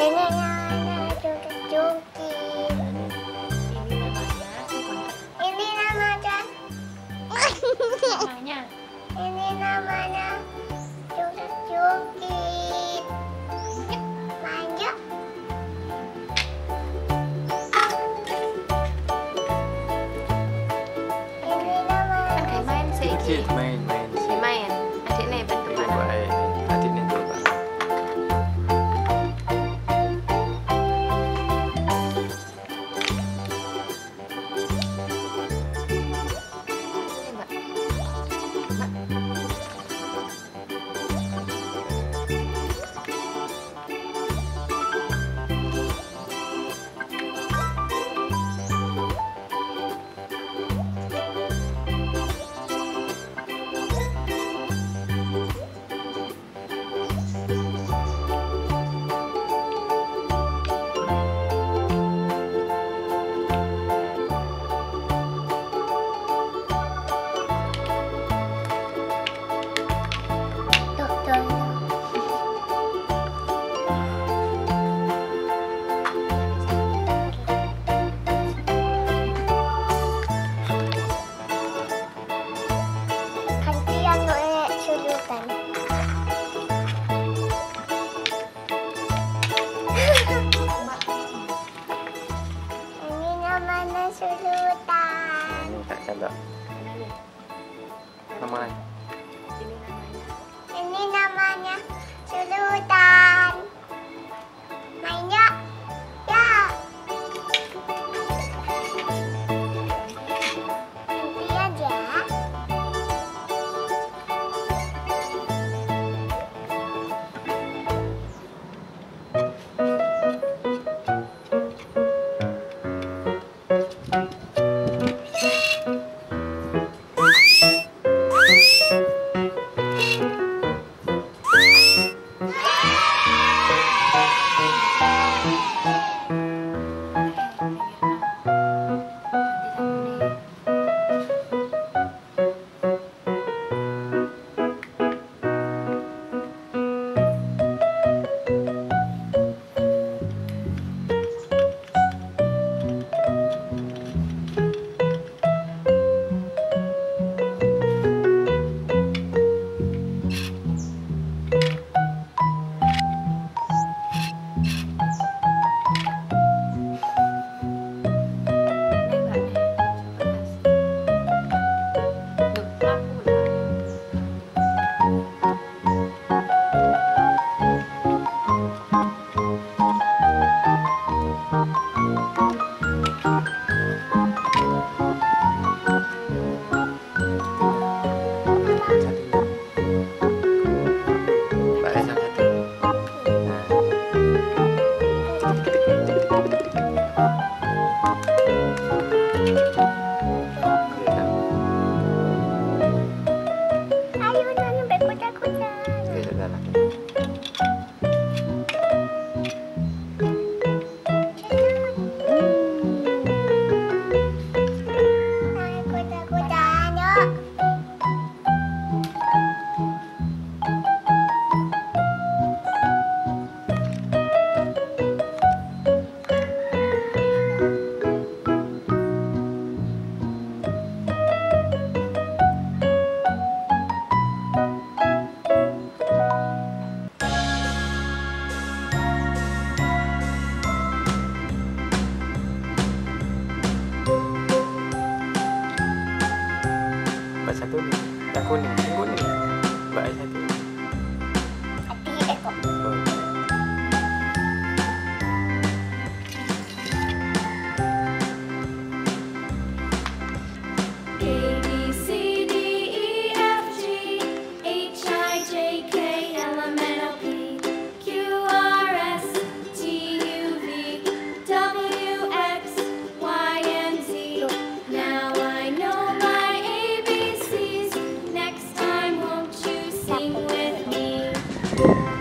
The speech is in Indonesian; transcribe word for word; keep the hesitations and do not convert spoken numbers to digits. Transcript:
Ini namanya jungkat-jungkit. Ini namanya. Namanya. Ini namanya jungkat-jungkit. Manja. Ini namanya. Kan kayak main sih. main main Si main. Adik nih bentuk coba mana? ini adiknya coba Mbak. Dokternya. Gantian oleh sulutan. Ini namanya sulutan. ini tak ada nama lain Ini namanya. Ini namanya sulutan. Main ya? Ya. Nanti aja. mbak yang satu nah ketik ketik ketik ketik ketik Ayo jangan berkuda-kuda. oke sudah lah Naik kuda-kudaan yuk. mbak satu nih yang kuning yang kuning mbak yang satu Hati ekor. oh. A B C D E F G H I J K L M N O P Q R S T U V W X Y and Z. Now I know my A B Cs. Next time, won't you sing with me?